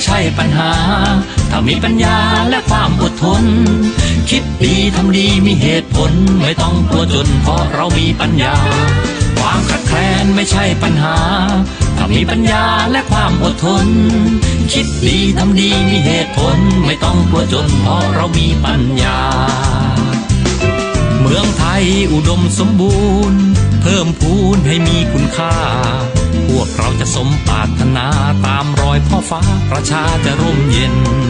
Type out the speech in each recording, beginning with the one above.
ใช่ปัญหาถ้ามีปัญญาและความอดทนคิดดีทำดีมีเหตุผลไม่ต้องกลัวจนเพราะเรามีปัญญาความขัดแคลนไม่ใช่ปัญหาถ้ามีปัญญาและความอดทนคิดดีทำดีมีเหตุผลไม่ต้องกลัวจนเพราะเรามีปัญญาเมืองไทยอุดมสมบูรณ์เพิ่มพูนให้มีคุณค่าพวกเราจะสมปรารถนาตามรอยพ่อฟ้าประชาจะร่มเย็น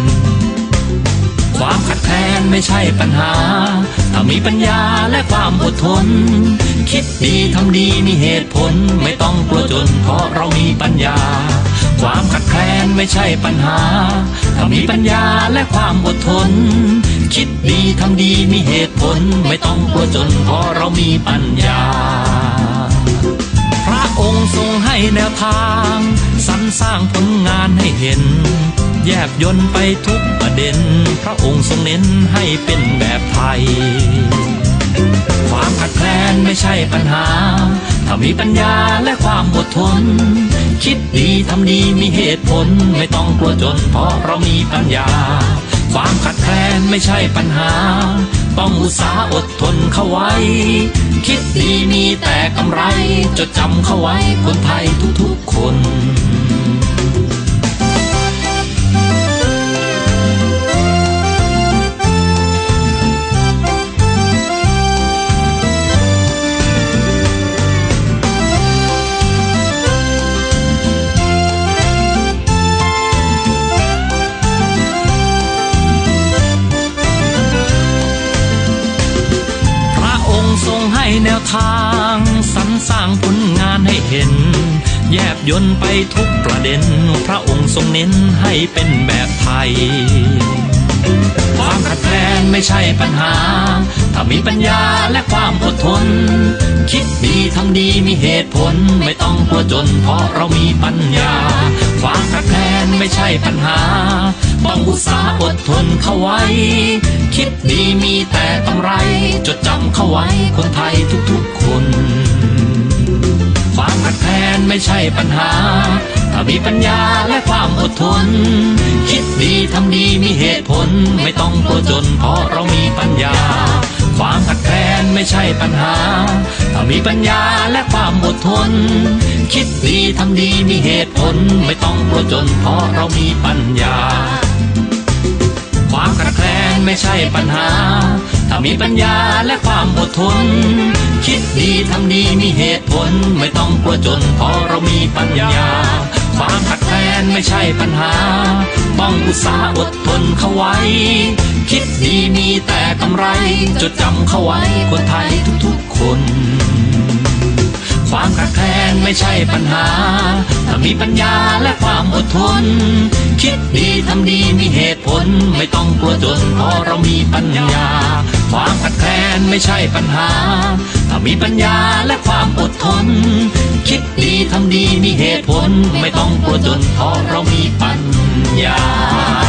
ความขัดแคลนไม่ใช่ปัญหาถ้ามีปัญญาและความอดทนคิดดีทำดีมีเหตุผลไม่ต้องกลัวจนเพราะเรามีปัญญาความขัดแคลนไม่ใช่ปัญหาถ้ามีปัญญาและความอดทนคิดดีทำดีมีเหตุผลไม่ต้องกลัวจนเพราะเรามีปัญญาพระองค์ทรงให้แนวทางสรรสร้างผลงานให้เห็นแยบยลไปทุกประเด็นพระองค์ทรงเน้นให้เป็นแบบไทยความขัดแคลนไม่ใช่ปัญหาถ้ามีปัญญาและความอดทนคิดดีทำดีมีเหตุผลไม่ต้องกลัวจนเพราะเรามีปัญญาความขัดแคลนไม่ใช่ปัญหาต้องอุตสาหะอดทนเข้าไว้คิดดีมีแต่กำไรจดจำเข้าไว้คนไทยทุกๆคนทรงให้แนวทางสรรสร้างผลงานให้เห็นแยบยลไปทุกประเด็นพระองค์ทรงเน้นให้เป็นแบบไทยความขัดแคลนไม่ใช่ปัญหาถ้ามีปัญญาและความอดทนคิดดีทำดีมีเหตุผลไม่ต้องกลัวจนเพราะเรามีปัญญาความขัดแคลนไม่ใช่ปัญหาต้องอุตสาหะอดทนเข้าไว้คิดดีมีแต่กำไรจดจำเข้าไว้คนไทยทุกๆคนความขัดแคลนไม่ใช่ปัญหาถ้ามีปัญญาและความอดทนคิดดีทำดีมีเหตุผลไม่ต้องกลัวจนเพราะเรามีปัญญาความขัดแคลนไม่ใช่ปัญหาถ้ามีปัญญาและความอดทนคิดดีทำดีมีเหตุผลไม่ต้องกลัวจนเพราะเรามีปัญญาความขัดแคลนไม่ใช่ปัญหาถ้ามีปัญญาและความอดทนคิดดีทำดีมีเหตุผลไม่ต้องกลัวจนเพราะเรามีปัญญาความขัดแคลนไม่ใช่ปัญหาต้องอุตสาหะอดทนเข้าไว้คิดดีมีแต่กำไรจดจำเข้าไว้คนไทยทุกๆคนความขัดแคลนไม่ใช่ปัญหาถ้ามีปัญญาและความอดทนคิดดีทำดีมีเหตุผลไม่ต้องกลัวจนเพราะเรามีปัญญาความขัดแคลนไม่ใช่ปัญหาถ้ามีปัญญาและความอดทนคิดดีทำดีมีเหตุผลไม่ต้องกลัวจนเพราะเรามีปัญญา